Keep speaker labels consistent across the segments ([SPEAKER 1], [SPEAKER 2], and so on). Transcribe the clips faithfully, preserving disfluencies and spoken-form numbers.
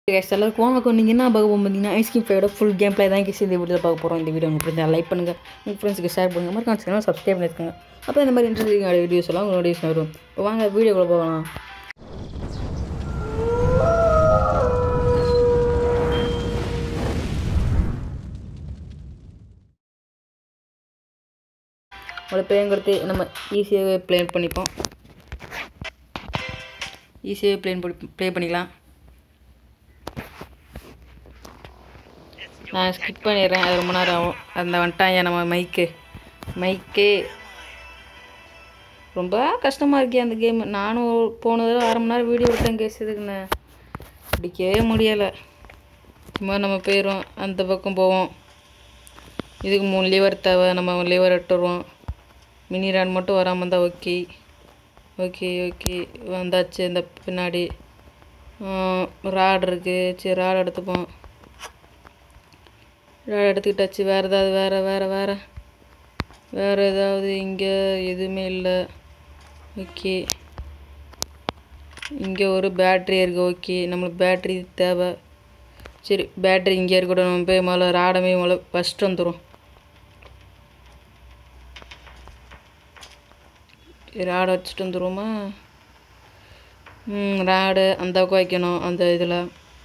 [SPEAKER 1] Guys எல்லாருக்கும் வணக்கம். நீங்கள் என்ன பார்க்க போகும் பார்த்தீங்கன்னா ஐஸ்கிரீம் ஃபைவோட ஃபுல் கேம் பிளே தான் கேஸ் இந்த வீடியோவில் பார்க்க போகிறோம். இந்த வீடியோ உங்களுக்கு பிடிச்சா லைக் பண்ணுங்கள், உங்கள் ஃப்ரெண்ட்ஸுக்கு ஷேர் பண்ணுங்கள், மறக்காம சேனல் சப்ஸ்கிரைப் பண்ணிருக்கோங்க. அப்போ இந்த மாதிரி இன்ட்ரெஸ்டிங் வீடியோஸ் எல்லாம் உங்கள் நோட்டிஃபிகேஷன் வரும். இப்போ வாங்க வீடியோக்குள்ள போகலாம். உங்களோட பேங்கிறது நம்ம ஈஸியாகவே ப்ளே பண்ணிப்போம் ஈஸியாகவே ப்ளே ப்ளே பண்ணிக்கலாம். நான் ஸ்கிப் பண்ணிடுறேன், அது ரொம்ப நேரம் ஆகும். அந்த வந்துட்டான் நம்ம மைக்கு மைக்கே ரொம்ப கஷ்டமாக இருக்கே அந்த கேமு. நானும் போனது அரை மணி நேரம் வீடியோ எடுத்தேன் கேஸுக்குன்னு பிடிக்கவே முடியலை. சும்மா நம்ம போயிடுவோம், அந்த பக்கம் போவோம். இதுக்கு மூணு லிவர் தேவை, நம்ம லிவர் எடுத்துருவோம். மினி ராட் மட்டும் வராமல் இருந்தால் ஓகே ஓகே ஓகே வந்தாச்சு. இந்த பின்னாடி ராட் இருக்குது, சரி ராட் எடுத்துப்போம். ராட் எடுத்துக்கிட்டாச்சு. வேறு ஏதாவது வேறு வேறு வேறு வேறு ஏதாவது இங்கே எதுவுமே இல்லை. ஓகே, இங்கே ஒரு பேட்ரி இருக்குது. ஓகே, நம்மளுக்கு பேட்ரி தேவை. சரி, பேட்ரி இங்கே இருக்கட்டும். நம்ம போய் முதல்ல ராடமே முதல்ல ஃபஸ்ட்டு வந்துடும். ராடை வச்சுட்டு வந்துடுவோமா? ம் ராடு அந்த பக்கம் வைக்கணும். அந்த இதில்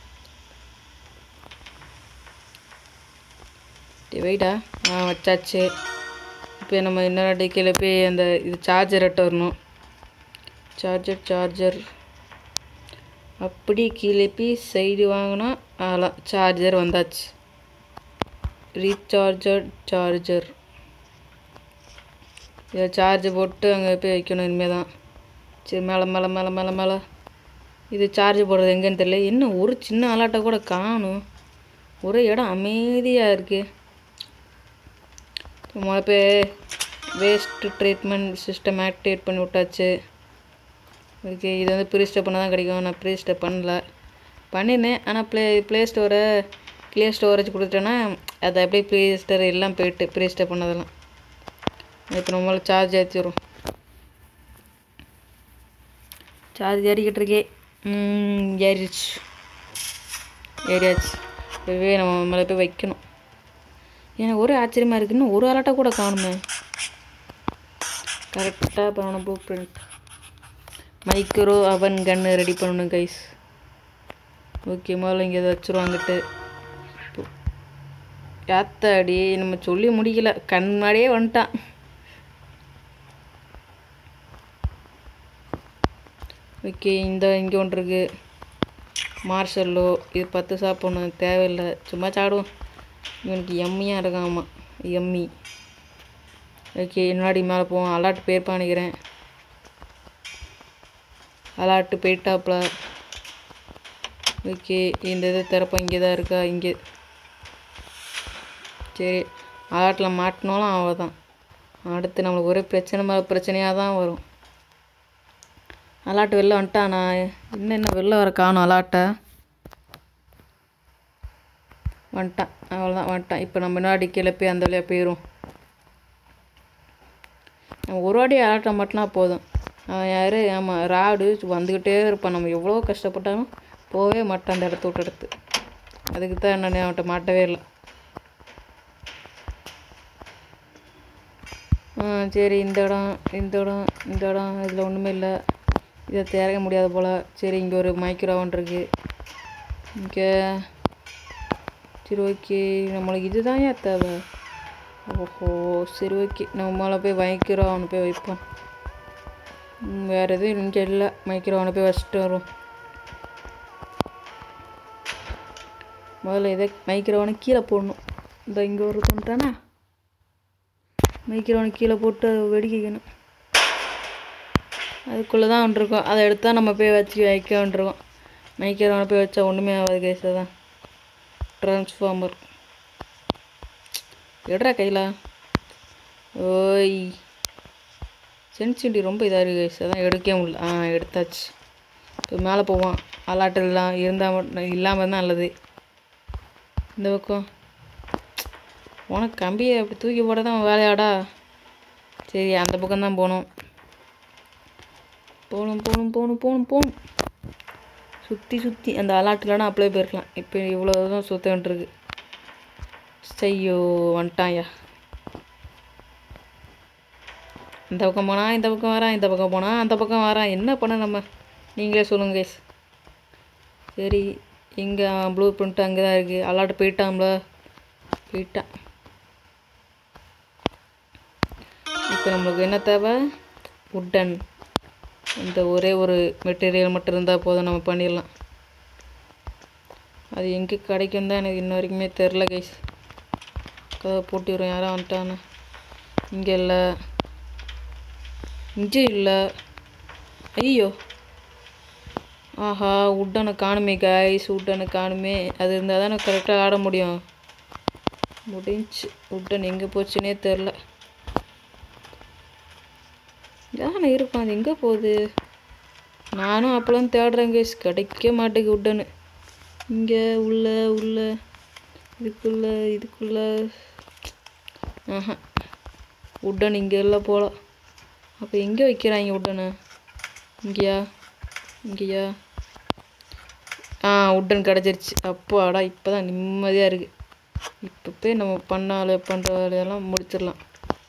[SPEAKER 1] வெயிட்டா ஆ வச்சாச்சு. இப்போ நம்ம இன்னொரு டிக்கையில் போய் அந்த இது சார்ஜர் எட்ட வரணும். சார்ஜர் சார்ஜர் அப்படி கீழே போய் சைடு வாங்கினா அதெல்லாம் சார்ஜர் வந்தாச்சு. ரீசார்ஜர் சார்ஜர் இதை சார்ஜ் போட்டு அங்கே போய் வைக்கணும் இனிமேல் தான். சரி, மேலே மேலே மேலே மேலே மேலே இது சார்ஜ் போடுறது எங்கேன்னு தெரியல. இன்னும் ஒரு சின்ன அலாட்டை கூட காணும். ஒரு இடம் அமைதியாக இருக்குது. முதல்ல போய் வேஸ்ட் ட்ரீட்மெண்ட் சிஸ்டம் ஆக்டிவேட் பண்ணி விட்டாச்சு. ஓகே, இது வந்து ப்ரீ ஸ்டே பண்ணால் தான் கிடைக்கும். நான் ப்ரீ ஸ்டே பண்ணல, பண்ணியிருந்தேன். ஆனால் ப்ளே ப்ளே ஸ்டோரை கிளியர் ஸ்டோரேஜ் கொடுத்துட்டேன்னா அதை அப்படியே ப்ளே ஸ்டோர் எல்லாம் போயிட்டு ப்ரீ ஸ்டே பண்ணதெல்லாம். இப்போ நம்மளால் சார்ஜ் ஏற்றிடும். சார்ஜ் ஏறிக்கிட்டு இருக்கே. ஏறிச்சு ஏறியாச்சு. இப்போவே நம்ம மேலே போய் வைக்கணும். எனக்கு ஒரே ஆச்சரியமாக இருக்குது, இன்னும் ஒரு அலாட்டை கூட காணுமே. கரெக்டாக பண்ணணும். ப்ளூ பிரிண்ட் மைக்ரோ அவன் கன்று ரெடி பண்ணணும் கைஸ். ஓகே, முதல்ல இங்கே இதை வச்சுருவாங்கிட்டு யாத்தாடி நம்ம சொல்லி முடிக்கல, கண் முன்னாடியே வந்துட்டான். ஓகே, இந்த இங்கே ஒன்று இருக்குது மார்ஷல்லோ. இது பத்து சாப்பிடணும், தேவையில்லை, சும்மா சாப்பிடுவோம். இவனுக்கு எம்மியாக இருக்காமா, எம்மி. ஓகே, முன்னாடி மேலே போவோம். அலாட்டு போயிருப்பான் நினைக்கிறேன். அலாட்டு போயிட்டாப்புல. ஓகே, இந்த இது திறப்போம். இங்கே தான் இருக்கா? இங்கே. சரி, அலாட்டில் மாட்டினாலும் அவள் தான். அடுத்து நம்மளுக்கு ஒரே பிரச்சனை மேலே பிரச்சனையாக தான் வரும். அலாட்டு வெளில வந்துட்டான். நான் இன்னும் என்ன வெளில வர காணும். அலாட்டை வந்துட்டான், அவ்வளோதான் வந்துட்டான். இப்போ நம்ம முன்னாடி கீழே போய் அந்த வழியாக போயிடும். நம்ம ஒரு வாட்டி அலாட்டை மாட்டினா போதும். அவன் யார்? ஆமாம், ராடு வந்துக்கிட்டே இருப்பான். நம்ம எவ்வளோ கஷ்டப்பட்டாலும் போகவே மாட்டான் அந்த இடத்த விட்டு எடுத்து. அதுக்கு தான் நான் அவன்கிட்ட மாட்டவே இல்லை. ஆ சரி, இந்த இடம் இந்த இடம் இந்த இடம் இதில் ஒன்றுமே இல்லை. இதை திறக்க முடியாது போல். சரி, இங்கே ஒரு மைக்ரோவன் இருக்குது இங்கே. சரி, ஓகே, நம்மளுக்கு இது தான் ஏன் தேவை. ஓஹோ, சரி, ஓகே, நம்ம மேலே போய் மைக்ரோவனை போய் வைப்போம். வேறு எதுவும் இங்கே இல்லை. மைக்ரோவனை போய் வச்சுட்டு வரும். முதல்ல இதை மைக்ரோவனை கீழே போடணும். இந்த இங்கே ஒரு பண்ணிட்டானா மைக்ரோவனை கீழே போட்டு வெடிக்கணும். அதுக்குள்ளே தான் வந்துருக்கோம். அதை எடுத்தால் நம்ம போய் வச்சு வைக்க வந்துருக்கோம். மைக்ரோவனை போய் வச்சா ஒன்றுமே ஆகாது கேஸை தான். ட்ரான்ஸ்ஃபார்மர் எடுறா கையில். ஓய், சென்சிட்டி ரொம்ப இதாக இருக்குது கேஸ், அதான் எடுக்கவே முடியல. ஆ எடுத்தாச்சு. இப்போ மேலே போவோம். அலாட்டு இல்லாம் இருந்தால் மட்டும் இல்லாமல் தான் நல்லது. இந்த பக்கம் உனக்கு கம்பியை அப்படி தூக்கி போட தான் வேலையாடா. சரி, அந்த பக்கம் தான் போகணும். போகணும் போகணும் போகணும் போகணும் போகணும் சுற்றி சுற்றி அந்த அலாட்டுலனா அப்படியே போயிருக்கலாம். இப்போ இவ்வளோ தான் சுற்ற வேண்டியிருக்கு. ஐயோ வந்துட்டான்யா. இந்த பக்கம் போனால் இந்த பக்கம் வரான், இந்த பக்கம் போனால் அந்த பக்கம் வரான். என்ன பண்ண நம்ம, நீங்களே சொல்லுங்க கைஸ். சரி, இங்கே ப்ளூ பிரிண்ட் அங்கே தான் இருக்குது. அலாட்டு போயிட்டான்ல, போயிட்டான். இப்போ நம்மளுக்கு என்ன தேவை? உட்டன். இந்த ஒரே ஒரு மெட்டீரியல் மட்டும் இருந்தால் போதும், நம்ம பண்ணிடலாம். அது எங்கே கிடைக்கும் தான் எனக்கு இன்ன வரைக்குமே தெரில கைஸ். கதை போட்டி வரும். யாராக வந்துட்டான்னு. இங்கே இல்லை, இங்கே இல்லை. ஐயோ, ஆஹா, உட்டனை காணுமே கைஸ், உட்டனை காணுமே. அது இருந்தால் தான் கரெக்டாக ஆட முடியும். முடிஞ்சு. உட்டன் எங்கே போச்சுன்னே தெரில. யானை இருக்கும், அது எங்கே போகுது? நானும் அப்போலாம் தேடுறேன் கைஸ், கிடைக்க மாட்டேங்குது உட்டனு. இங்கே உள்ள உள்ள இதுக்குள்ள இதுக்குள்ள ஆஹா, உட்டன் இங்கே எல்லாம் போகலாம். அப்போ எங்கே வைக்கிறாங்க உட்டனை? இங்கேயா? இங்கேயா? ஆ, உட்டன் கிடச்சிருச்சு. அப்போ அடா, இப்போ தான் நிம்மதியாக இருக்குது. இப்போ போய் நம்ம பண்ண வேலை பண்ணுற வேலையெல்லாம் முடிச்சிடலாம்.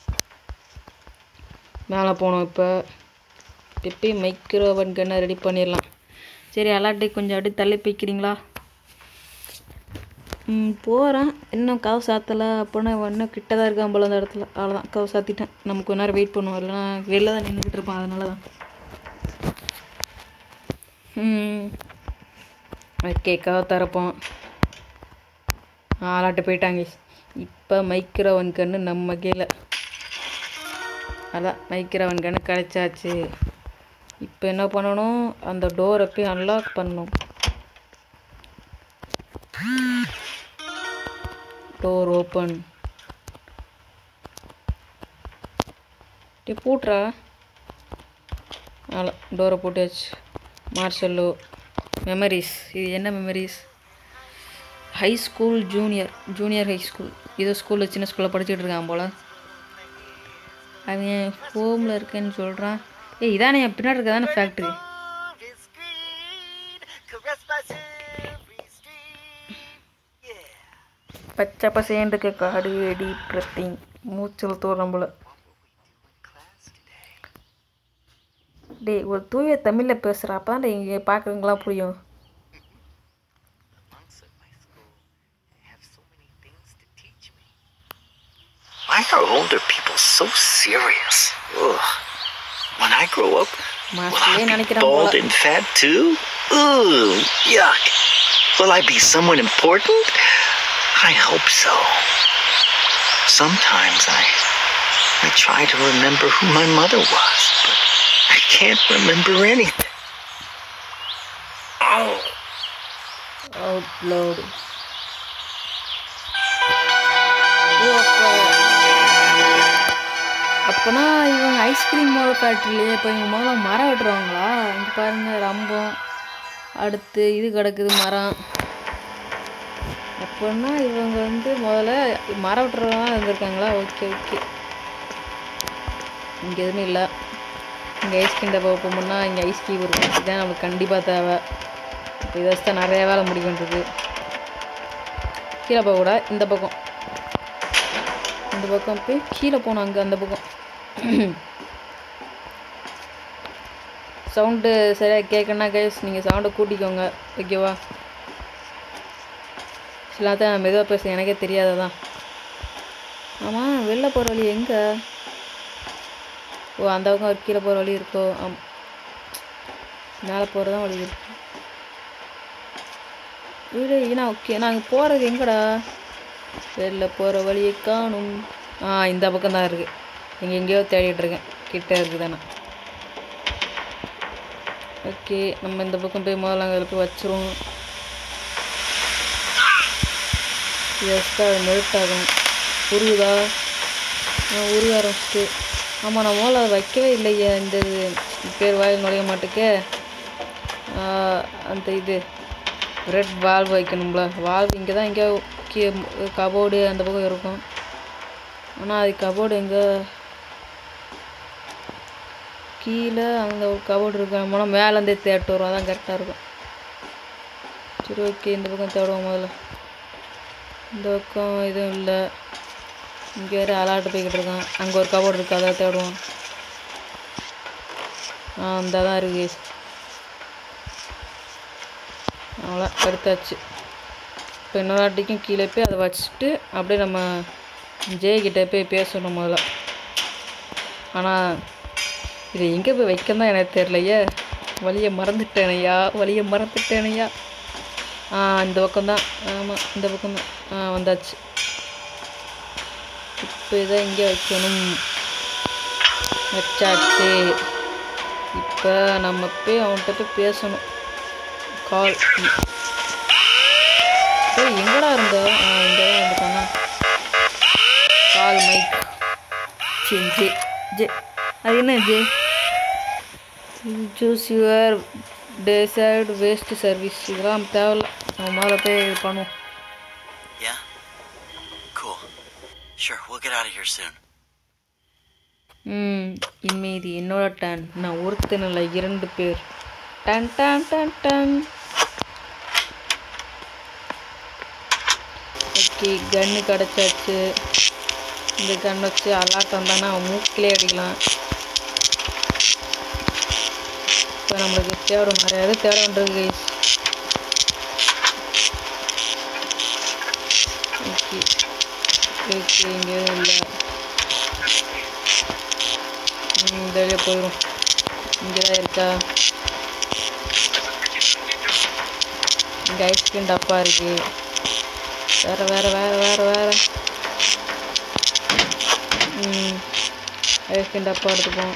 [SPEAKER 1] மேலே போனோம். இப்போ எப்பயும் மைக்ரோவன் கன்னை ரெடி பண்ணிடலாம். சரி, அலாட்டை கொஞ்சம் அப்படியே தள்ளி போய்க்கிறீங்களா? ம் போகிறேன். இன்னும் கவு சாத்தலை அப்படின்னா இன்னும் கிட்ட தான் இருக்கான் போல அந்த இடத்துல. அவ்வளோதான், கவு சாத்திட்டேன். நம்ம கொஞ்ச நேரம் வெயிட் பண்ணுவோம், இல்லைனா வெளில தான் நின்றுக்கிட்டு இருப்பான். அதனால தான். ம் ஓகே, கவு தரப்போம். அலாட்டு போயிட்டாங்க. இப்போ மைக்ரோவன் கன்று நம்ம கீழே. அதான் மைக்ரோவன் கன்று கிடைச்சாச்சு. இப்போ என்ன பண்ணணும்? அந்த டோரை போய் அன்லாக் பண்ணணும். Door open. போட்டுறா. அவ்வளோ, டோரை போட்டாச்சு. Marshmallow memories. இது என்ன memories? High school junior junior high school. இதோ ஸ்கூலில் சின்ன ஸ்கூலில் படிச்சுட்டு இருக்கான் போல். அவன் ஹோமில் இருக்கேன்னு சொல்கிறான். ஏய், இதானே என் பின்னாடி இருக்க தானே ஃபேக்ட்ரி. பச்சை பசேண்டுக்கு காடு வெடி பிரத்திங் மூச்சல் தோறம் போல. டே, ஒரு தூய தமிழில் பேசுகிறா. அப்போ தான் இங்கே பார்க்குறவங்களாம் புரியும்.
[SPEAKER 2] Why are older people so serious? Ugh. When I grow up, will I be bald and fat too? Ooh, yuck. Will I be someone important? I hope so. Sometimes I, I try to remember who my mother was, but I can't remember anything. Oh.
[SPEAKER 1] Upload. அப்போனா இவங்க ice cream மோட ஃபேக்ட்ரிலேயே இப்போ இவங்க முதல்ல மரம் வெட்டுறாங்களா? இங்கே பாருங்கள், ரம்பம். அடுத்து இது கிடக்குது மரம். அப்படின்னா இவங்க வந்து முதல்ல மரம் வெட்டுறவங்க இருந்திருக்காங்களா? Okay okay. இங்கே எதுவுமே இல்லை. இங்கே ஐஸ்கிரீம் டப்பா போகணும்னா இங்கே ஐஸ்கிரீம் இருக்கும். இதுதான் நம்மளுக்கு கண்டிப்பாக தேவை. இப்போ இதை வச்சு தான் நிறையா வேலை முடிக்கின்றது. கீழே போக கூட இந்த பக்கம் இந்த பக்கம் போய் கீழே போனோம். அங்கே அந்த பக்கம் சவுண்டு சரியாக கேட்கணுன்னா கைஸ் நீங்கள் சவுண்டை கூட்டிக்கோங்க, ஓகேவா? சிலாத்தான் மெதுவாக பேச எனக்கே தெரியாததான். ஆமாம், வெளில போகிற வழி எங்கே? ஓ, அந்த பக்கம் ஒரு கீழே போகிற வழி இருக்கோ? ஆம், மேலே போகிறதான் வழி இருக்கு. வீடு ஏன்னா ஓகே. நாங்கள் போகிறது எங்கடா? வெளில போகிற வழியை காணும். ஆ, இந்த பக்கம் தான் இருக்குது. இங்கே எங்கேயோ தேடிட்டு இருக்கேன். கிட்ட இருக்குதானே? ஓகே, நம்ம இந்த பக்கம் போய் முதல்ல அங்கே போய் வச்சுருவோம். எஸ்ட்டாக மெல்ட் ஆகும். உருகுதா? உருக ஆரம்பிச்சிட்டு. ஆமாம், நான் முதல்ல அதை வைக்கவே இல்லையா. இந்த இது பேர் வாயில் நுழைய மாட்டேக்க. அந்த இது ரெட் வால்வ் வைக்கணும்ல. வால்வ் இங்கே தான் எங்கேயோ கீ கபோர்டு அந்த பக்கம் இருக்கும். ஆனால் அது கபோர்டு எங்கே? கீழே அந்த ஒரு கபோர்டு இருக்கு. போனால் மேலேருந்தே தேட்டு வரும். அதான் கரெக்டாக இருக்கும். சரி ஓகே, இந்த பக்கம் தேடுவோம் முதல்ல. இந்த பக்கம் எதுவும் இல்லை. இங்கே வேறு அலாட்டு போய்கிட்டு இருக்கான். அங்கே ஒரு கபோர்டு இருக்குது, அதை தேடுவோம். ஆ இந்த தான் இருக்கு. அவ்வளோ எடுத்தாச்சு. இப்போ இன்னொரு வாட்டிக்கும் கீழே போய் அதை வச்சுட்டு அப்படியே நம்ம ஜெய்கிட்ட போய் பேசணும் முதல்ல. ஆனால் இதை எங்கே போய் வைக்கணும் எனக்கு தெரியலையே. வழியை மறந்துட்டேனையா, வழியை மறந்துட்டேனையா. ஆ இந்த பக்கம்தான். ஆமாம் இந்த பக்கம்தான். ஆ வந்தாச்சு. இப்போ இதை இங்கே வைக்கணும். வச்சாச்சு. இப்போ நம்ம போய் அவன்கிட்ட போய் பேசணும். கால் போய் எங்கடா இருந்த? இங்கே தான் இருந்துட்டானா? Call Mike. சரி ஜே ஜே அது என்ன J? Choose your dessert waste service. இதெல்லாம் தேவையில்ல, நம்ம மேலே போய் இது பண்ணுவோம்.
[SPEAKER 2] Yeah? Cool. Sure, we'll get out of here soon.
[SPEAKER 1] ம் இனிமே இது என்னோட டன். நான் ஒருத்தன் இல்லை, இரண்டு பேர். டன் டன் டன் டன். ஓகே, கன்று கிடச்சாச்சு. இந்த கன் வச்சு அலாட் வந்தானா அவன் மூக்கிலே அடிக்கலாம். இப்போ நம்மளுக்கு தேடும் நிறைய எதுவும் தேட வேண்டியது. ஓகே ஓகே, இங்கே எதுவும் இல்லை. இந்த வழியாக போயிடும். இங்கே தான் இருக்கா? இங்கே ஐஸ்கிரீம் டப்பா இருக்குது. வேறு வேறு வேறு வேறு வேறு ம் ஐஸ்கிரீம் டப்பா எடுத்துப்போம்.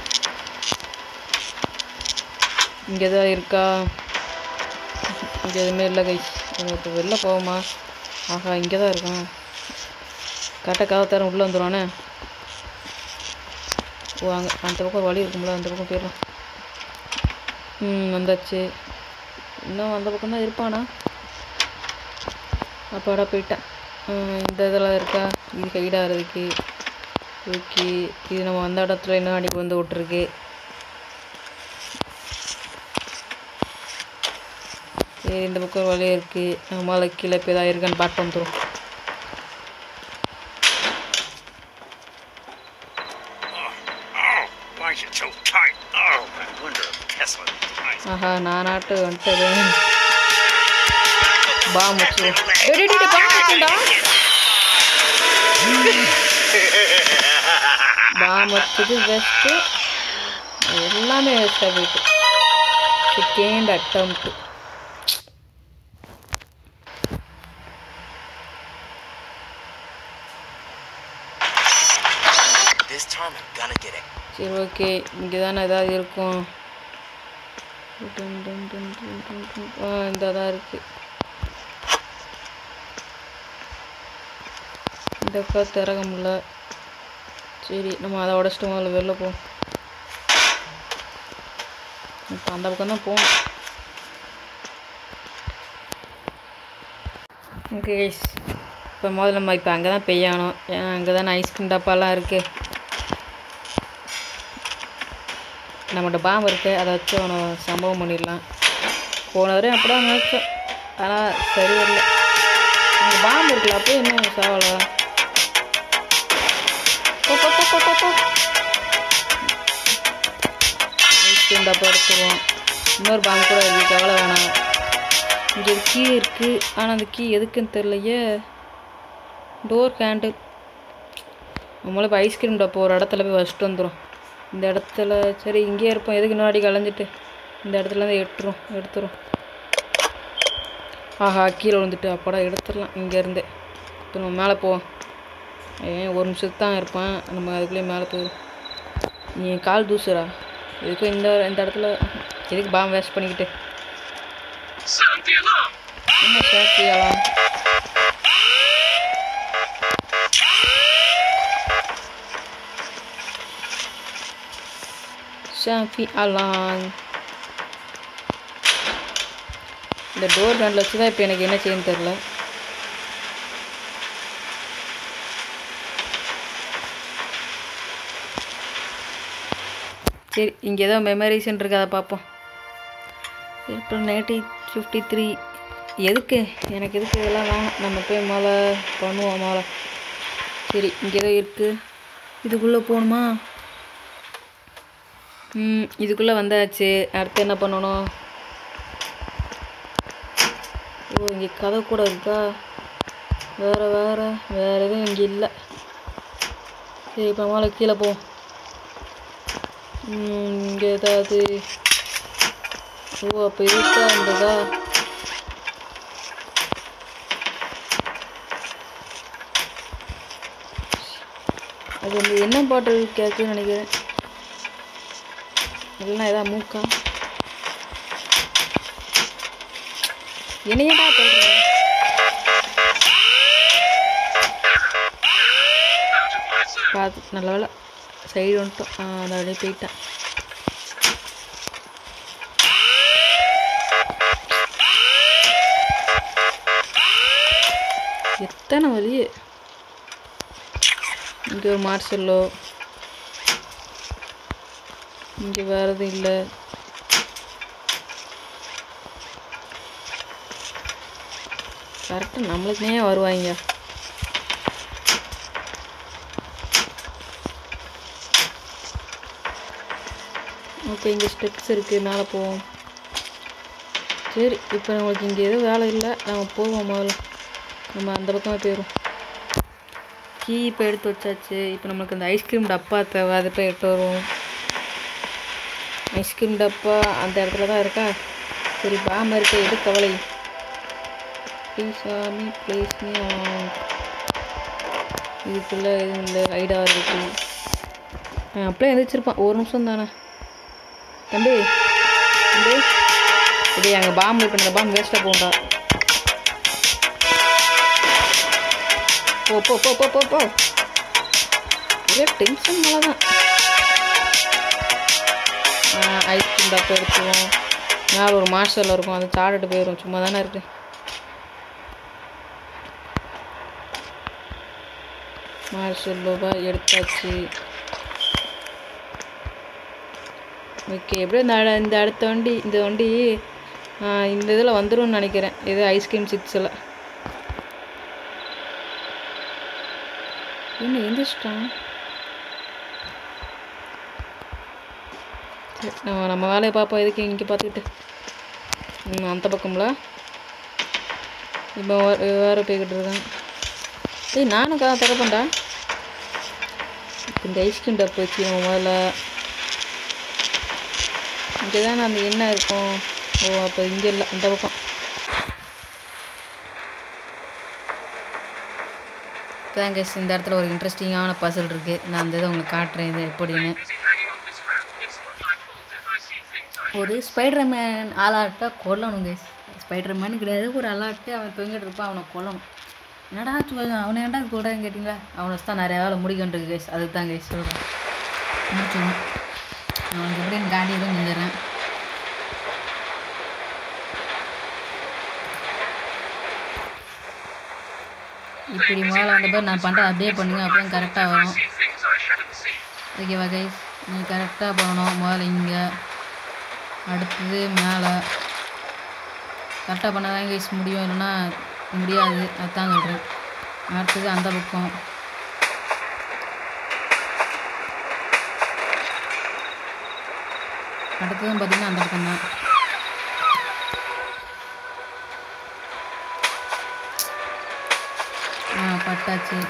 [SPEAKER 1] இங்கே தான் இருக்கா? இங்கே எதுவுமே இல்லை கைஸ். இப்போ வெளில போவோமா? ஆஹா, இங்கே தான் இருக்கான். கரெக்டாக கதை தரம் உள்ளே வந்துடுவானே. ஓ அங்கே அந்த பக்கம் வழி இருக்கும்ல, அந்த பக்கம் போயிடலாம். ம் வந்தாச்சு. இன்னும் அந்த பக்கம் தான் இருப்பானா? அப்பாடா போயிட்டேன். இந்த இதெல்லாம் இருக்கா? இது கைடாகிறதுக்கு. ஓகே, இது நம்ம வந்த இடத்துல இன்னும் அடிக்கு வந்து விட்டுருக்கு. சரி, இந்த பக்கம் ஒரு வழியாக இருக்குது. நம்ம மேலே கீழே போய் தான் இருக்கான்னு பார்த்து வந்துடும். ஆஹா, நான் நாட்டு வந்துட்டது. பாம் வச்சு பாம் வச்சது வேஸ்ட்டு. எல்லாமே வேஸ்ட்டாக போயிட்டு. Second attempt. சரி ஓகே, இங்கே தானே ஏதாவது இருக்கும். இந்த தான் இருக்குது. இந்த பக்கம் திறக்க முடியல. சரி, நம்ம அதை உடச்சிட்டு முதல்ல வெளில போவோம். இப்போ அந்த பக்கம் தான் போகணும். ஓகே கைஸ், இப்போ முதல்ல நம்ம இப்போ அங்கே தான் பெய்யணும். ஏன்னா அங்கே தானே ஐஸ்கிரீம் டப்பாலாம் இருக்குது. நம்மகிட்ட பாம்பு இருக்குது, அதை வச்சு அவனை சம்பவம் பண்ணிடலாம். போன வரையும் அப்படி தான் நினச்சோம், ஆனால் சரி வரல. அங்கே பாம்பு இருக்குல்ல, அப்போ இன்னும் சாவலை. ஐஸ்கிரீம் டப்பா எடுத்துருவோம். இன்னொரு பாம்பு கூட இருக்குது, கவலை வேணாம். இங்கே ஒரு கீ இருக்குது, ஆனால் அந்த கீ எதுக்குன்னு தெரியலையே. Door handle. நம்மளும் இப்போ ஐஸ்கிரீம் டப்பா ஒரு இடத்துல போய் வச்சுட்டு வந்துடும். இந்த இடத்துல சரி இங்கேயே இருப்போம். எதுக்கு முன்னாடி கலைஞ்சிட்டு இந்த இடத்துலேருந்து எடுத்துரும் எடுத்துரும் ஆஹா, கீழே விழுந்துட்டு. அப்போடா எடுத்துடலாம் இங்கேருந்து. இப்போ நம்ம மேலே போவோம். ஏன் ஒரு நிமிஷத்துக்கு தான் இருப்பேன், நம்ம அதுக்குள்ளேயே மேலே போயிடும். நீ கால் தூசுறா எதுக்கும் இந்த இந்த இடத்துல எதுக்கு பாம்பு வேஸ்ட் பண்ணிக்கிட்டு. என்ன சாப்பியாலாம்? ஷாஃபி அலாங். இந்த டோர் ஹேண்டில் வச்சு தான் இப்போ எனக்கு என்ன செய்யணும்னு தெரில. சரி, இங்கே ஏதோ மெமரிஸ்ன்னு இருக்கு, அதை பார்ப்போம். இப்போ நைன்டி ஃபிஃப்டி த்ரீ எதுக்கு எனக்கு எதுக்கு இதெல்லாம் வேணாம். நம்ம போய் மேலே பண்ணுவோம் மேலே. சரி இங்கே தான் இருக்குது. இதுக்குள்ளே போகணுமா? ம் இதுக்குள்ளே வந்தாச்சு. அடுத்து என்ன பண்ணணும்? ஓ இங்கே கதை கூட இருக்கா? வேறு வேறு வேறு எதுவும் இங்கே இல்லை. சரி இப்போ மேலே கீழே போவோம். இங்கே ஏதாவது ஓ அப்போ இருக்கா இருந்ததா? அது வந்து என்ன பாட்டு கேட்குன்னு நினைக்கிறேன். இல்லைன்னா எதாவது மூக்கா என்னையடா சொல்கிறேன். பார்த்து நல்ல வேலை சைடு வந்துட்டோம். அந்த வழியே போயிட்டேன். எத்தனை வழி. இங்கே ஒரு மார்ஷல்லோ. இங்கே வேறு எதுவும் இல்லை. கரெக்டாக நம்மளுக்குனே வருவாங்க. ஓகே இங்கே ஸ்டெப்ஸ் இருக்குது. மேலே போவோம். சரி இப்போ நம்மளுக்கு இங்கே எதுவும் வேலை இல்லை. நம்ம போவோம் முதல்ல. நம்ம அந்த பக்கமாக போயிடும். கீ இப்போ எடுத்து வச்சாச்சு. இப்போ நம்மளுக்கு அந்த ஐஸ்கிரீம் டப்பா தேவை. அதை போய் எடுத்து வருவோம். ஐஸ்கிரீம் டப்பா அந்த இடத்துல தான் இருக்கா? சரி பாம்பு இருக்க எது கவலை. ப்ளீஸ் ஆமி ப்ளீஸ் மீ. இதுக்குள்ளே எதுவும் இல்லை. ஐடா இருக்குது. அப்படியே எழுந்திரிச்சிருப்பான். ஒரு நிமிஷம் தானே தம்பி. தம்பி இதே அங்கே பாம்பு இருக்கு. அந்த பாம்பு வேஸ்ட்டாக போண்டா. போ போ போ போ போ போ ஒரே டென்ஷன் மேலே தான். ஐஸ்கிரீம் டப்பா எடுத்துவோம். மேலே ஒரு மார்ஷல் இருக்கும். அதை சாப்பிட்டு போயிடும். சும்மா தானே இருக்கு. மார்ஷல் லோபா எடுத்தாச்சு. ஓகே எப்படியும் இந்த இந்த அடுத்த வண்டி இந்த வண்டி இந்த இதில் வந்துடும் நினைக்கிறேன். இது ஐஸ்கிரீம் சிப்ஸில் என்ன எந்திரிச்சிட்டான். சரி நம்ம நம்ம வேலையை பார்ப்போம். எதுக்கு இங்கே பார்த்துக்கிட்டு அந்த பக்கம்ல இப்போ வேறு போய்கிட்டு இருக்கேன். ஏய் நானும் கதை திறப்பேன்டா. இப்போ இந்த ஐஸ்கிரீம் டப்பு வச்சு நம்ம முதல்ல இங்கே தானே அந்த எண்ணெய் இருக்கும். ஓ அப்போ இங்கே இல்லை அந்த பக்கம். தேங்க இந்த இடத்துல ஒரு இன்ட்ரெஸ்டிங்கான பசில் இருக்குது. நான் அந்த இதை உங்களுக்கு காட்டுறேன் இது எப்படின்னு. ஒரு ஸ்பைடர் மேன் ஆளாட்டை கொல்லணும் கைஸ். ஸ்பைடர் மேனு கிடையாது, ஒரு அலாட்டு அவன் தொங்கிட்டு இருப்பான். அவனை கொல்லணும். என்னடா அவனை ஏன்டா கூடன்னு கேட்டிங்களா? அவனை வச்சு தான் நிறையா வேலை முடிக்கின்றது கைஸ். அதுக்கு தான் கைஸ் சொல்கிறேன். முடிச்சுடுவோம். அவனுக்கு எப்படி என் காண்டி எதுவும் செஞ்சிடறேன். இப்படி முதல்ல வந்த பேர் நான் பண்ணுறேன் அப்படியே பண்ணுங்க. அப்போ கரெக்டாக வரும். ஓகேவா கைஸ்? நீ கரெக்டாக போகணும். முதல்ல இங்கே அடுத்தது மேலே கரெக்டாக பண்ண தான் கைஸ் முடியும். இல்லைன்னா முடியாது. அதுதான் சொல்கிறேன். அடுத்தது அந்த பக்கம். அடுத்ததும் பார்த்திங்கன்னா அந்த பக்கம் தான். ஆ பட்டாச்சு.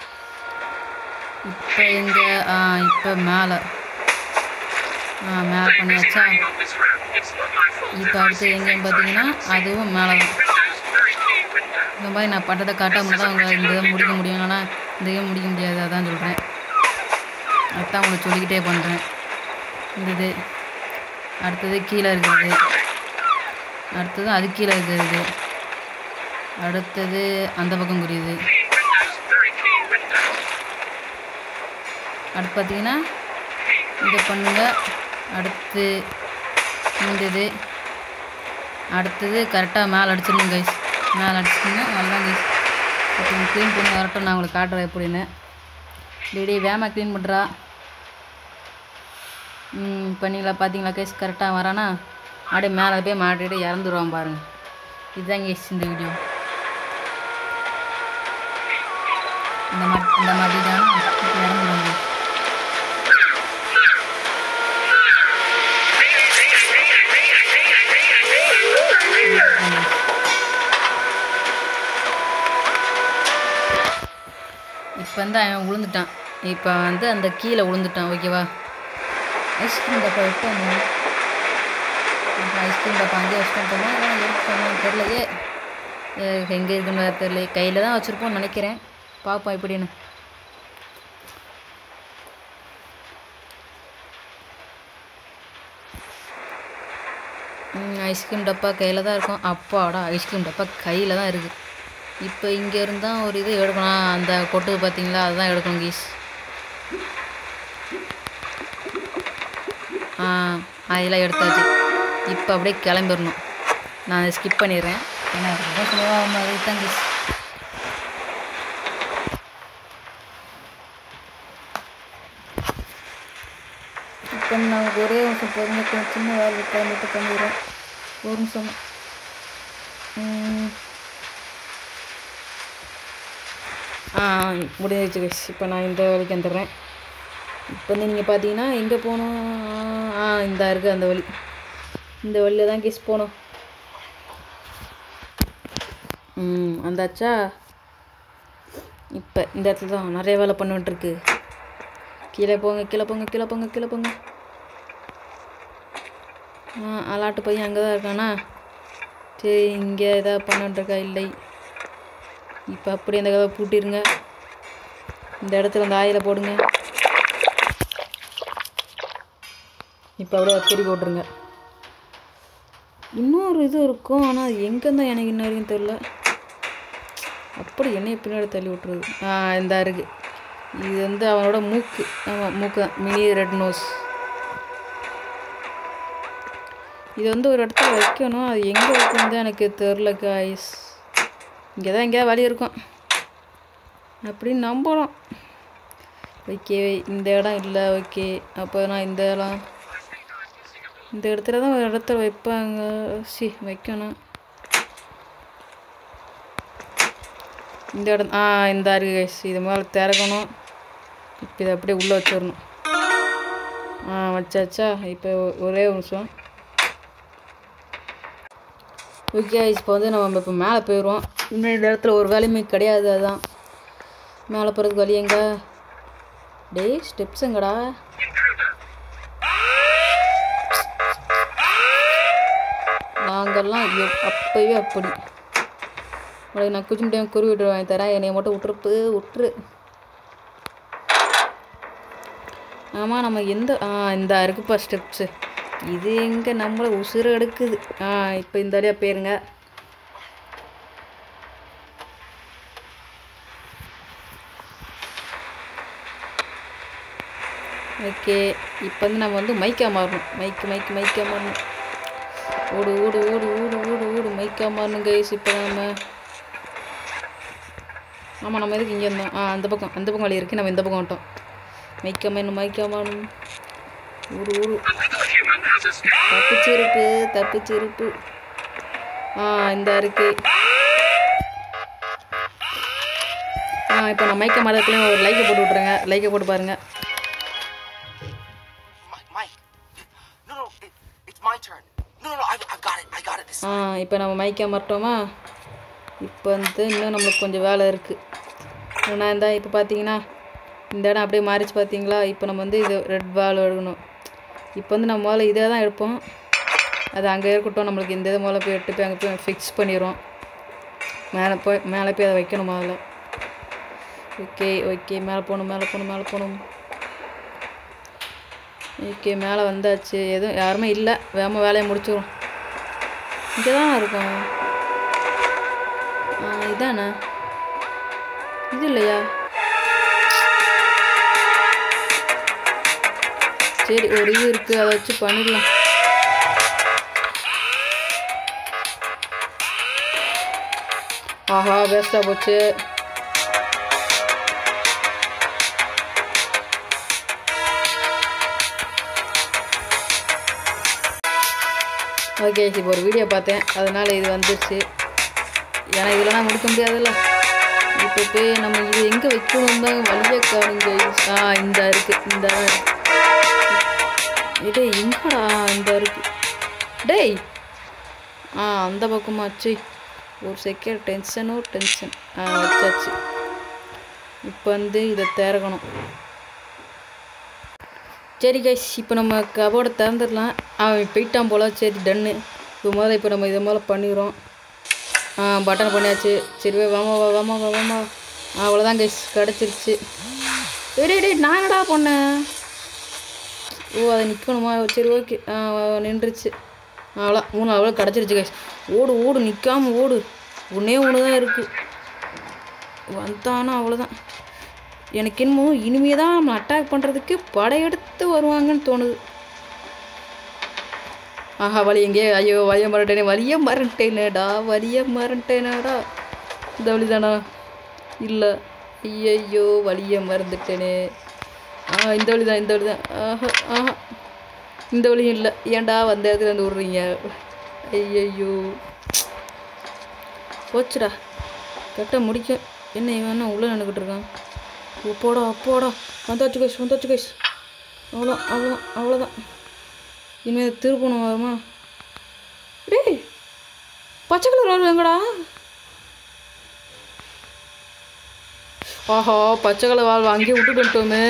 [SPEAKER 1] இப்போ எங்கே? ஆ இப்போ மேலே. ஆ மேலே பண்ணியாச்சா? இப்போ அடுத்து எங்கேன்னு பார்த்தீங்கன்னா அதுவும் மேலே தான். இந்த மாதிரி நான் பட்டத்தை காட்ட முடியாது. அவங்க இந்த இதை முடிக்க முடியும். இல்லைன்னா இந்த இதை முடிக்க முடியாது. அதான் சொல்கிறேன். அதுதான் உங்களுக்கு சொல்லிக்கிட்டே பண்ணுறேன். இந்த இது அடுத்தது கீழே இருக்கிறது. அடுத்தது அது கீழே இருக்கிறது. அடுத்தது அந்த பக்கம் புரியுது. அடுத்து பார்த்தீங்கன்னா இதை பண்ணுங்க. அடுத்து இந்த இது அடுத்தது கரெக்டாக மேலே அடிச்சிடணும் கைஸ். மேலே அடிச்சிட்டிங்க நல்லா கைஸ். இப்போ க்ளீன் பண்ணி வரட்டும். நான் உங்களுக்கு காட்டுறேன் எப்படின்னு. டெய்லி வேமா க்ளீன் பண்ணுறா. ம் பண்ணிங்களா? பார்த்தீங்களா கைஸ்? கரெக்டாக வரானா அப்படியே மேலே போய் மாட்டிட்டு இறந்துருவான் பாருங்கள். இதுதான் கேஸ் இந்த வீடியோ. இந்த மாதிரி இந்த மாதிரி தான் இறங்குவாங்க. இப்போ வந்து அவன் விழுந்துட்டான். இப்போ வந்து அந்த கீழே விழுந்துட்டான். ஓகேவா? ஐஸ்கிரீம் டப்பா விட்டாங்க. ஐஸ்கிரீம் டப்பா அங்கேயே வச்சுட்டு போனோம். அதெல்லாம் எடுத்து தெரிலையே எங்கே இருக்குன்னு தெரியல. கையில் தான் வச்சுருப்போம்னு நினைக்கிறேன். பார்ப்போம் எப்படின்னு. ஐஸ்கிரீம் டப்பா கையில் தான் இருக்கும். அப்பாடா, ஐஸ்கிரீம் டப்பா கையில் தான் இருக்குது. இப்போ இங்கே இருந்தால் ஒரு இது எடுக்கணும். அந்த கொட்டுது பார்த்தீங்களா, அதுதான் எடுக்கணும் கீஸ். ஆ அதெல்லாம் எடுத்தாச்சு. இப்போ அப்படியே கிளம்பிடணும். நான் அதை ஸ்கிப் பண்ணிடுறேன். ஏன்னா ரொம்ப சுலபமாக தான் கீஸ். இப்போ நான் ஒரே நிமிஷம் பொறுமைக்கு சின்ன வேலை கிளம்பிட்டு பண்ணிடுறேன். ஒரு நிமிஷம். ஆ முடிஞ்சிச்சு கைஸ். இப்போ நான் இந்த வழிக்கு வந்துடுறேன். இப்போ வந்து நீங்கள் பார்த்தீங்கன்னா எங்கே போகணும்? ஆ இந்த இருக்குது அந்த வழி. இந்த வழியில் தான் கைஸ் போகணும். ம் வந்தாச்சா? இப்போ இந்த இடத்துல தான் நிறைய வேலை பண்ணிட்டுருக்கு. கீழே போங்க கீழே போங்க கீழே போங்க கீழே போங்க. ஆ அலாட்டு பையன் அங்கே தான் இருக்கானா? சரி, இங்கே எதாவது பண்ணிட்டுருக்கா? இல்லை. இப்போ அப்படியே அந்த கதை பூட்டிடுங்க. இந்த இடத்துல அந்த ஆயிலை போடுங்க. இப்போ அப்படியே அக்கறி போட்டுருங்க. இன்னொரு இது இருக்கும், ஆனால் அது எங்கேருந்தான் எனக்கு இன்ன வரைக்கும் தெரியல. அப்படி என்னைய பின்னாடி தள்ளி விட்டுருது. ஆ இந்த இருக்குது. இது வந்து அவனோட மூக்கு. ஆமாம், மூக்கு தான். Mini red nose. இது வந்து ஒரு இடத்துல வைக்கணும். அது எங்கே வைக்கணும் தான் எனக்கு தெரில காய்ஸ். இங்கே தான் எங்கேயாவது வழி இருக்கும் அப்படின்னு நம்பணும். ஓகே, இந்த இடம் இல்லை. ஓகே, அப்போ நான் இந்த இடம் இந்த இடத்துல தான் ஒரு இடத்துல வைப்பாங்க. சி வைக்கணும். இந்த இடம் ஆ இந்த அருகு கைஸ். இது மேலே திறக்கணும். இப்போ இதை அப்படியே உள்ளே வச்சிடணும். ஆ வச்சாச்சா? இப்போ ஒரே ஒரு நிமிஷம். ஓகே, இப்போ வந்து நம்ம இப்போ மேலே போயிடுவோம். இன்னும் இந்த இடத்துல ஒரு வேலையுமே கிடையாது. அதுதான் மேலே போகிறதுக்கு வழி எங்க? டேய் ஸ்டெப்ஸ் எங்கடா? நாங்கள்லாம் அப்போவே அப்படி உனக்கு நான் குச்சி முடியாமல் குருவி விட்டு வாங்கி தரேன். என்னைய மட்டும் விட்டுருப்பு விட்டுரு. ஆமாம், நம்ம எந்த ஆ இந்த இருக்குப்பா ஸ்டெப்ஸு. இது எங்கே நம்மளை உசுறு எடுக்குது. ஆ இப்போ இந்த வழியாக போயிருங்க. ஓகே, இப்போ வந்து நம்ம வந்து மைக்கா மாறணும். மைக்கு மைக்கு மைக்கா மாறணும். ஓடு ஓடு ஓடு ஓடு ஓடு ஓடு மைக்கா மாறணும் கைஸ். இப்போ நம்ம ஆமாம், நம்ம எதுக்கு இங்கே இருந்தோம்? ஆ அந்த பக்கம் அந்த பக்கம் வழி இருக்குது. நம்ம இந்த பக்கம் வந்துட்டோம். மைக்கா மாறணும் மைக்கா மாறணும். ஊரு ஊரு தப்பிச்சிருப்பு தப்பிச்சிருப்பு. ஆ இந்த இருக்கு. ஆ இப்போ நான் மைக்க மாறதுக்குள்ளேயும் ஒரு லைக்கை போட்டு விட்ருங்க. லைக்கை போட்டு பாருங்க. ஆ இப்போ நம்ம மைக்கா மாட்டோமா? இப்போ வந்து இன்னும் நம்மளுக்கு கொஞ்சம் வேலை இருக்குது. நான் இந்த இப்போ பார்த்தீங்கன்னா இந்த இடம் அப்படியே மாறிச்சு பார்த்தீங்களா? இப்போ நம்ம வந்து இது ரெட் பால் எடுக்கணும். இப்போ வந்து நம்ம முதல்ல இதை தான் எடுப்போம். அது அங்கே இருக்கட்டும். நம்மளுக்கு இந்த இதை முதல்ல போய் எட்டு போய் அங்கே போய் ஃபிக்ஸ் பண்ணிடுவோம். மேலே போய் மேலே போய் அதை வைக்கணும் முதல்ல. ஓகே ஓகே, மேலே போகணும் மேலே போகணும் மேலே போகணும். ஓகே, மேலே வந்தாச்சு. எதுவும் யாருமே இல்லை. வேகமாக வேலையை முடிச்சிடும். இங்கே தான் இருக்கும். இதாண்ணா இது இல்லையா? சரி, ஒரு இது இருக்குது, அதை வச்சு பண்ணிடலாம். ஆஹா, வேஸ்ட்டாக போச்சு. ஓகே, இப்போ ஒரு வீடியோ பார்த்தேன், அதனால் இது வந்துடுச்சு. ஏன்னா இதெல்லாம் முடிக்க முடியாதுல்ல. இப்போ போய் நம்ம இது எங்கே வைக்கணும் தான் வழியை காணுங்க. ஆ இந்த இருக்குது இந்த இதே எங்கடா இந்த இருக்குது டேய். ஆ அந்த பக்கமாச்சு. ஒரு செகண்ட் டென்ஷனோ டென்ஷன். ஆ வச்சாச்சு. இப்போ வந்து இதை திறக்கணும். சரி கைஸ், இப்போ நம்ம கபோர்டை திறந்துடலாம். அவன் போயிட்டான் போல். சரி டன்னு. இப்போ முதல்ல இப்போ நம்ம இதை முதல்ல பண்ணிடுறோம். ஆ பட்டன் பண்ணியாச்சு. சரி வாமா வாமா வாமா. அவ்வளோதான் கைஸ், கிடச்சிருச்சு. டே டே நான் என்னடா பண்ணேன்? ஓ அதை நிற்கணுமா? சரி ஓகே. நின்றுச்சு. அவ்வளோ மூணு அவ்வளோ கிடச்சிருச்சு கைஸ். ஓடு ஓடு நிற்காம ஓடு. ஒன்றே ஒன்று தான் இருக்குது. வந்தானா அவ்வளோதான். எனக்கு என்னமோ இனிமே தான் நம்ம அட்டாக் பண்ணுறதுக்கு படையெடுத்து வருவாங்கன்னு தோணுது. ஆஹா வலி எங்கேயே. ஐயோ வலிய மறட்டேனே வலிய மறட்டேனேடா வலிய மறட்டேனேடா. இந்த வழி தானா? இல்லை. ஐயோ வலிய மறந்துட்டேனே. ஆ இந்த வழி தான் இந்த வழி தான். ஆஹா ஆஹா இந்த வழியும் இல்லை. ஏன்டா வந்த இடத்துல வந்து விட்றீங்க? ஐயையோ போச்சுடா. கட்ட முடிக்க என்ன இவன் உள்ளே நின்றுக்கிட்டு இருக்கான். அப்போடா அப்போடா. வந்தாச்சு கைஸ் வந்தாச்சு கைஸ். அவ்வளோ அவ்வளோதான் அவ்வளோதான். இனிமேல் திருப்பணும் வருமா? டேய் பச்சை கலர் வரும் எங்கடா? ஆஹா பச்சை கலர் வாழ் அங்கேயே விட்டுட்டு வந்துட்டோமே.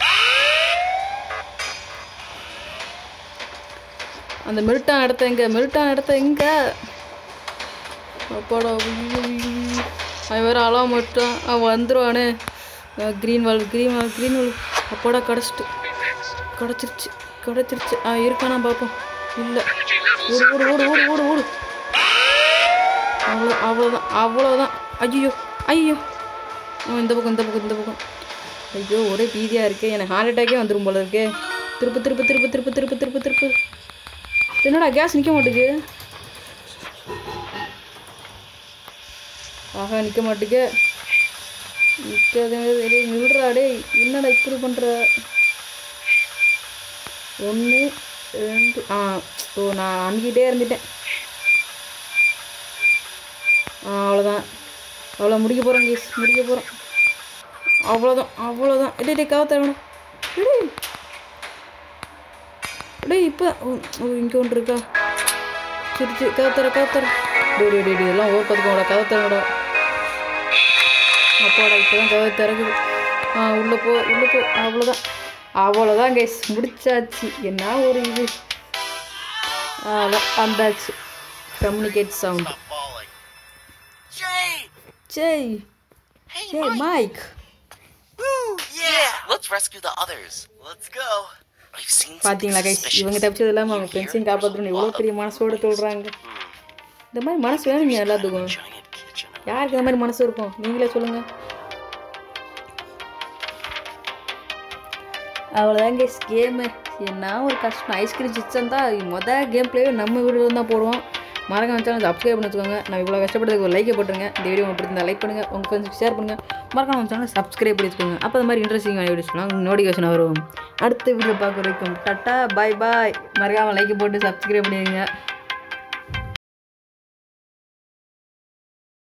[SPEAKER 1] அந்த மெல்ட்டான இடத்த எங்கே? மெல்ட்டான இடத்த எங்கே? அப்பாடா. அவன் வேறு அலாம் மாட்டான். அவன் வந்துடுவானே. Green wall green wall green wall. அப்பாடா கிடச்சிட்டு கிடச்சிருச்சு கிடச்சிருச்சு. ஆ இருக்கானா பார்ப்போம். இல்லை. ஓடு ஓடு ஓடு ஓடு ஓடு ஓடு. அவ்வளோ அவ்வளோதான் அவ்வளோதான். ஐயோ ஐயோ. இந்த பக்கம் இந்த பக்கம் இந்த பக்கம். ஐயோ ஒரே பீதியாக இருக்கே. எனக்கு ஹார்ட் அட்டாக்கே வந்துடும் போல இருக்கே. திருப்பு திருப்பு திருப்பு திருப்பு திருப்பு திருப்பு திருப்பு. என்னடா கேஸ் நிற்க மாட்டேங்குது? ஆஹா நிற்க மாட்டேங்க. நிற்காதே நில்றா டே. என்னடா இப்படி பண்ணுற? ஒன்று ரெண்டு. ஆ ஓ நான் அணுகிட்டே இருந்துட்டேன். ஆ அவ்வளோதான் அவ்வளோ முடிக்க போகிறோம் கேஸ் முடிக்க போகிறோம். அவ்வளோதான் அவ்வளோதான். இல்லை டே காவ தரணும். டே இப்போ ஓ இங்கே ஒன்று இருக்கா? சரி சரி கதை தர கதை தர. டே டே டே இதெல்லாம் ஓர் பார்த்துக்கோடா. கதை தரடா. அப்பாடா இப்போ தான் கதை திறக்குது. ஆ உள்ளே போ உள்ளே போ. அவ்வளோதான் அவ்வளோதான் கைஸ் முடிச்சாச்சு. என்ன ஒரு இது. அவ்வளோ வந்தாச்சு. Communicate sound. ஜெய் ஜெய் மைக். பார்த்தீங்களா கைஸ் இவங்க தப்பிச்சது இல்லாமல் அவங்க ஃப்ரெண்ட்ஸையும் காப்பாற்றணும் எவ்வளோ பெரிய மனசோடு சொல்கிறாங்க. இந்த மாதிரி மனசு வேணுங்க எல்லாத்துக்கும். யாருக்கு இந்த மாதிரி மனசு இருக்கும் நீங்களே சொல்லுங்கள். அவ்வளோதான் கைஸ் கேமு. என்ன ஒரு கஷ்டம். ஐஸ்கிரீம் சிச்சன் தான் மொதல் கேம் பிளேவே நம்ம வீடியோவில் தான் போடுவோம். மறக்காம சேனல் சப்ஸ்கிரைப் பண்ணி வச்சுக்கோங்க. நான் இவ்வளோ கஷ்டப்படுறதுக்கு ஒரு லைக்கை போட்டுருங்க. இந்த வீடியோ உங்களுக்கு பிடிச்சிருந்தா லைக் பண்ணுங்கள். உங்கள் ஃப்ரெண்ட்ஸ்க்கு ஷேர் பண்ணுங்கள். மறக்காம சேனல் சப்ஸ்கிரைப் பண்ணி வச்சுக்கோங்க. அப்போ அந்த மாதிரி இன்ட்ரெஸ்டிங்கான வீடியோஸ் உங்களுக்கு நோட்டிஃபிகேஷன் வரும். அடுத்த வீடியோ பார்க்க வரைக்கும் டாட்டா பாய் பாய். மறக்காமல் லைக்கை போட்டு சப்ஸ்கிரைப் பண்ணிடுங்க.